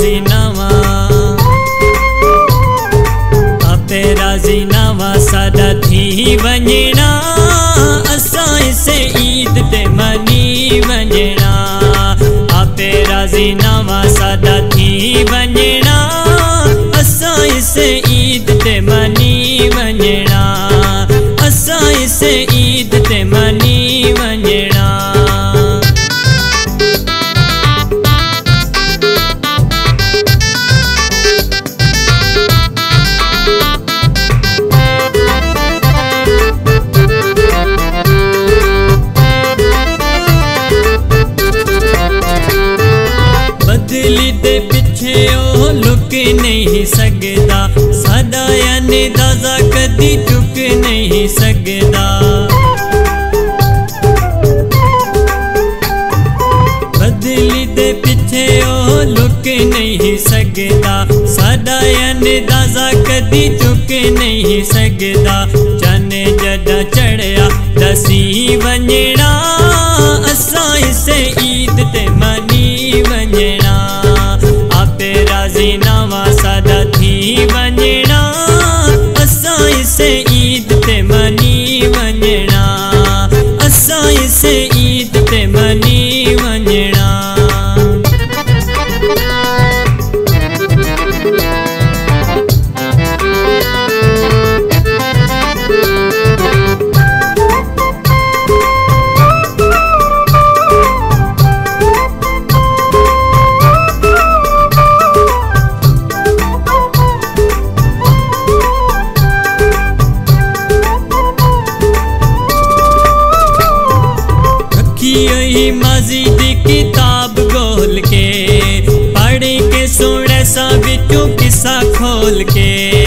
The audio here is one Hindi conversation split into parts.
राज़ीनामा आपे राज़ीनामा सादा थी वञणा असां इसे ईद ते मनी वञणा आपे राज़ीनामा सादा थी वञणा असां इसे ईद ते मनी वञणा असां इसे ईद ते मनी वञणा। बदली दे पिछे ओ लुक नहीं सकदा सादा अंदाज़ा कदी चुक नहीं सकदा। बदली दे पिछे ओ लुक नहीं सकदा सादा अंदाज़ा कदी चुक नहीं सकदा। चने जदा चढ़िया दसी वञणा असां इसे ईद ते मनी वञणा आपे राज़ीनामा सादा थी वञणा असां इसे ईद ते मनी वञणा असां इसे ईद ते मनी वञणा। माजी दी किताब गोल के पढ़ के सुने सा विचों किस्सा खोल के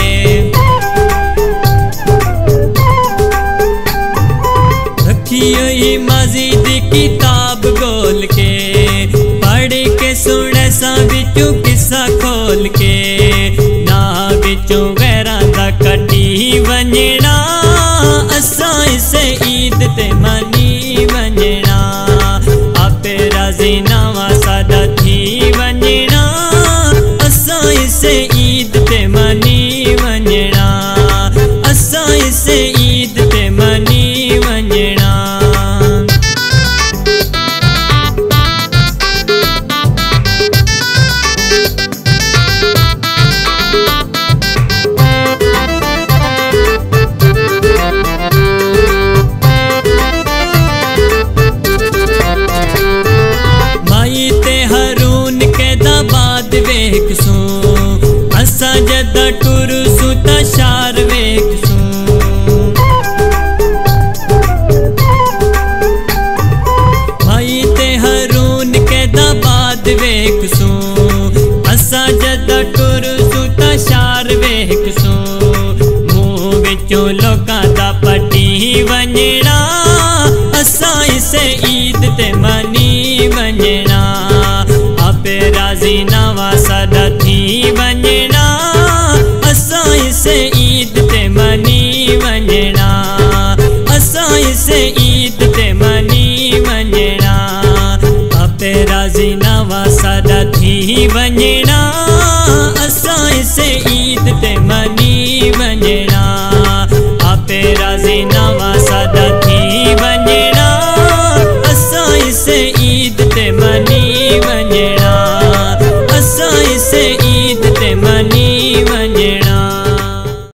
रखी माजी दी किताब गोल के पढ़ के सुने सा विचों किस्सा खोल के ना विचों गैरां दा कटी वञणा असां इसे ईद ते मनी वञणा आपे राज़ीनामा सादा थी वञणा असां इसे ईद ते मनी वञणा असां इसे ईद ते मनी वञणा। असां जदा टुरसू त शार वेखसूं भाई ते रून कैदा बाद वेखसूं असां जदा टुरसू त शार वेखसूं मुंह विचों लोकां दा पटी वञणा असां इसे ईद ते मनी वञणा आपे राज़ीनामा सादा थी वञणा असां इसे ईद ते मनी वञणा असां इसे ईद ते मनी वञणा आपे राज़ीनामा सादा थी वञणा असां इसे ईद ते मनी वञणा आपे राज़ीनामा सादा थी वञणा असां इसे ईद ते मनी वञणा असां इसे ईद ते मनी